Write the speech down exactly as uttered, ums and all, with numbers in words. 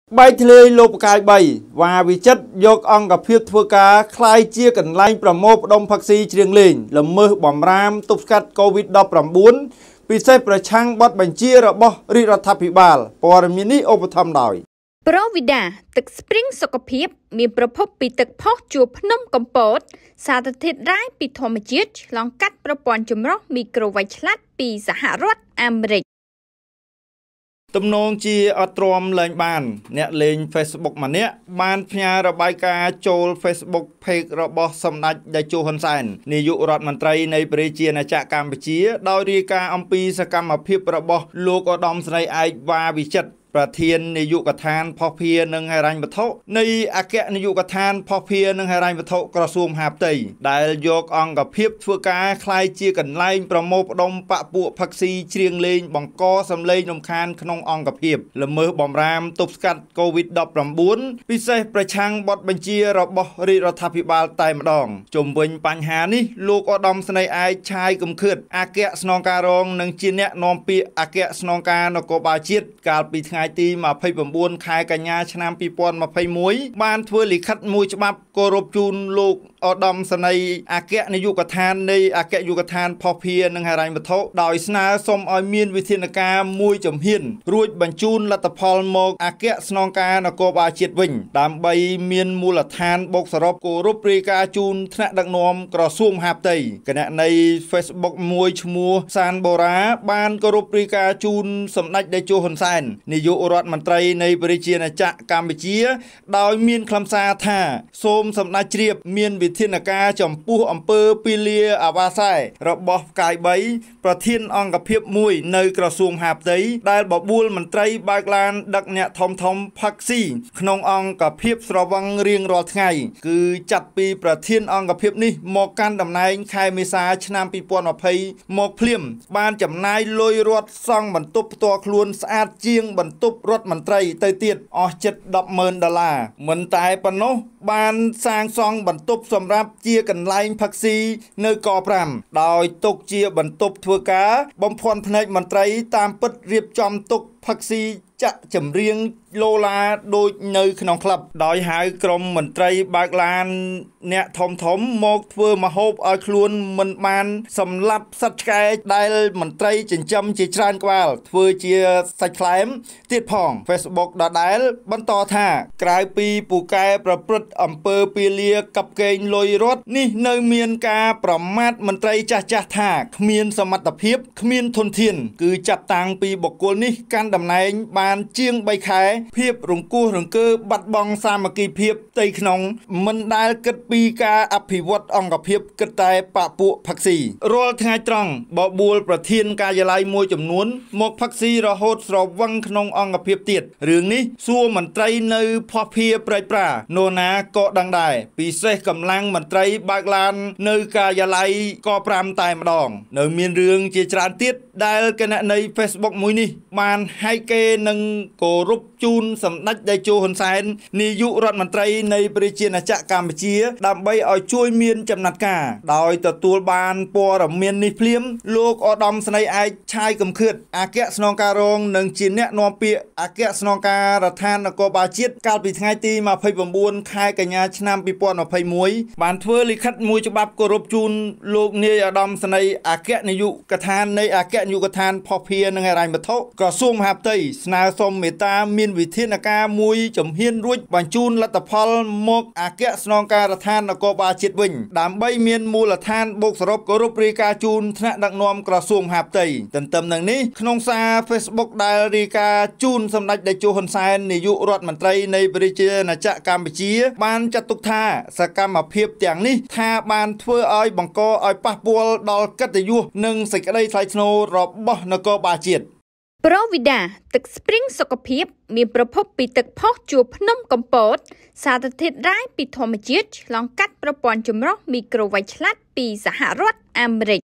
Bay thề lục cài bay và vì chấtយកអង្គភាពធ្វើការคล้ายជាកន្លែងប្រមូលផ្ដុំផាក់ស៊ីជ្រៀងលេងល្មើសបំរាមទប់ស្កាត់ COVID ដប់ប្រាំបួន ពិសេសប្រឆាំងបទបញ្ជារបស់រាជរដ្ឋាភិបាលព័ត៌មាននេះឧបត្ថម្ភដោយប្រវីដាទឹកស្ព្រីងសុខភាពមានប្រភពពីទឹកផុសជួរភ្នំកំពតសារធាតុរ៉ែពីធម្មជាតិឆ្លងកាត់ប្រព័ន្ធចម្រោះមីក្រូវ៉ាច់ឆ្លាតពីសហរដ្ឋអាមេរិកទំនងជាអត់ទ្រាំលែងបានអ្នកលេង Facebook ម្នាក់បានផ្ញើរបាយការណ៍ចូល Facebook page របស់សម្ដេចតេជោហ៊ុនសែននាយករដ្ឋមន្ត្រីនៃប្រជាណាចក្រកម្ពុជាដោយរាយការណ៍អំពីសកម្មភាពរបស់លោកឧត្តមស្រីឯកវ៉ាវិចិត្រ ប្រធាននាយកដ្ឋានផុសភារនិងហិរញ្ញវត្ថុនៃអគ្គនាយកដ្ឋានផុសភារនិងហិរញ្ញវត្ថុក្រសួងមហាផ្ទៃដែលយកអង្គភាពធ្វើការคล้ายជាកន្លែងប្រមូលផ្ដុំបពពួកផាក់ស៊ីជ្រៀងលេងបង្កសម្លេងរំខានក្នុងអង្គភាពល្មើសបំរាមទប់ស្កាត់ COVID ដប់ប្រាំបួន ពិសេសប្រឆាំងបទបញ្ជារបស់រាជរដ្ឋាភិបាលតែម្ដងជុំវិញបញ្ហានេះលោកឧត្តមស្នេហ៍ឯកឆាយកំខឿតអគ្គស្នងការរងនិងជាអ្នកនាំពាក្យអគ្គស្នងការនគរបាលជាតិកាលពីថ្ងៃទី ยี่สิบเก้า ខែកញ្ញាឆ្នាំ ยี่สิบยี่สิบเอ็ด បានធ្វើលិខិតមួយច្បាប់គោរពជូនលោកឧត្តមស្នេហ៍អគ្គនាយកដ្ឋាននៃអគ្គនាយកដ្ឋានផុសភារនិងហិរញ្ញវត្ថុដោយស្នើសុំឲ្យមានវិធានការមួយជំហានរួចបញ្ជូនលទ្ធផលមកអគ្គស្នងការនគរបាលជាតិវិញដើម្បីមានមូលដ្ឋានបូកសរុបគោរពរាយការណ៍ជូនថ្នាក់ដឹកនាំក្រសួងមហាផ្ទៃគណៈនៃ Facebook មួយឈ្មោះសានបូរ៉ាបានគោរពរាយការណ៍ជូនសម្ដេចតេជោហ៊ុនសែននាយករដ្ឋមន្ត្រីនៃប្រជាណាចក្រកម្ពុជាដោយមានខ្លឹមសារថាសូមសម្ដេចជ្រាបមានវិធានការចំពោះអំពើពីលាអាវ៉ាសែរបស់ផ្កាយបីប្រធានអង្គភាពមួយនៅក្រសួងមហាផ្ទៃដែលបបួលមន្ត្រីបើកឡានដឹកអ្នកធំធំផាក់ស៊ីក្នុងអង្គភាពស្រវឹងរៀងរាល់ថ្ងៃគឺចាត់ពីប្រធានអង្គភាពនេះមកកាន់តំណែងខែមេសាឆ្នាំ ยี่สิบยี่สิบ មកភ្លាមបានចំណាយលុយរដ្ឋសង់បន្ទប់ផ្ទាល់ខ្លួនស្អាតជាងបន្ទប់រដ្ឋមន្ត្រីទៅទៀតអស់ជិត ដប់ម៉ឺន ដុល្លារមិនតែប៉ុណ្ណោះបានសាងសង់បន្ទប់សម្រាប់ជាកន្លែងផាក់ស៊ីនៅកប្រាំដោយទុកជាបន្ទប់ធ្វើការបំភាន់ភ្នែកមន្ត្រីតាមពិតរៀបចំទុកផាក់ស៊ីចាក់ចម្រៀងឡូឡាដូចនៅក្នុងក្លឹបដោយហៅក្រុមមន្ត្រីបើកឡានអ្នកធំធំមកធ្វើមហូបឲ្យខ្លួនមិនបានសម្លាប់សត្វឆ្កែដែលមន្ត្រីចិញ្ចឹមជាច្រើនក្បាលធ្វើជាសាច់ខ្លែមទៀតផង Facebook ដដែលបន្តថាក្រៅពីពូកែប្រព្រឹត្តអំពើពាលាកັບកេងលុយរដ្ឋនេះនៅមានការប្រមាថមន្ត្រីចាស់ចាស់ថាគ្មានសមត្ថភាពគ្មានធនធានគឺចាប់តាំងពីបុគ្គលនេះកាន់តំណែងបានជាង បី ខែភាពរង្គោះរង្គើបាត់បង់សាមគ្គីភាពផ្ទៃក្នុងមិនដែលគិតពីការអភិវឌ្ឍអង្គភាពគិតតែបពពួកផាក់ស៊ីរាល់ថ្ងៃត្រង់បបួលប្រធានការិយាល័យមួយចំនួនមកផាក់ស៊ីរហូតស្រវឹងក្នុងអង្គភាពទៀតរឿងនេះសួរមន្ត្រីនៅផុសភារប្រៃប្រានរណាក៏ដឹងដែរពិសេសកម្លាំងមន្ត្រីបើកឡាននៅការិយាល័យកប្រាំតែម្ដងនៅមានរឿងជាច្រើនទៀតដែលគណៈនៃ Facebook មួយនេះបានហែកគេនឹងគោរពជូនសម្ដេចតេជោហ៊ុនសែននាយករដ្ឋមន្ត្រីនៃប្រជាណាចក្រកម្ពុជាដើម្បីឲ្យជួយមានចំណាត់ការដោយទទួលបានព័ត៌មាននេះភ្លាមលោកឧត្តមស្នេហ៍ឯកឆាយកំខឿតអគ្គស្នងការរងនិងជាអ្នកនាំពាក្យអគ្គស្នងការរដ្ឋាភិបាលនគរបាលជាតិកាលពីថ្ងៃទី ยี่สิบเก้า ខែកញ្ញាឆ្នាំ ยี่สิบยี่สิบเอ็ด បានធ្វើលិខិតមួយច្បាប់គោរពជូនលោកនាយឧត្តមស្នេហ៍អគ្គនាយកដ្ឋាននៃអគ្គនាយកដ្ឋានផុសភារនិងហិរញ្ញវត្ថុក្រសួងមហាផ្ទៃស្នើសុំមេត្តាមានវិធានការមួយជំហានរួចបញ្ជូនលទ្ធផលមកអគ្គស្នងការដ្ឋាននគរបាលជាតិវិញដើម្បីមានមូលដ្ឋានបូកសរុបគោរពរាយការណ៍ជូនថ្នាក់ដឹកនាំក្រសួងមហាផ្ទៃទន្ទឹមនឹងនេះក្នុងសារ Facebook ដែលរាយការណ៍ជូនសម្ដេចតេជោហ៊ុនសែននាយករដ្ឋមន្ត្រីនៃប្រជាណាចក្រកម្ពុជាបានចាត់ទុកថាសកម្មភាពទាំងនេះថាបានធ្វើឲ្យបង្កឲ្យប៉ះពាល់ដល់កិត្តិយសនិងសេចក្តីថ្លៃថ្នូររបស់នគរបាលជាតិប្រវីដាទឹកស្ព្រីងសុខភាពមានប្រភពពីទឹកផុសជួរភ្នំកំពតសារធាតុរ៉ែពីធម្មជាតិឆ្លងកាត់ប្រព័ន្ធចម្រោះមីក្រូវ៉ាច់ឆ្លាតពីសហរដ្ឋអាមេរិក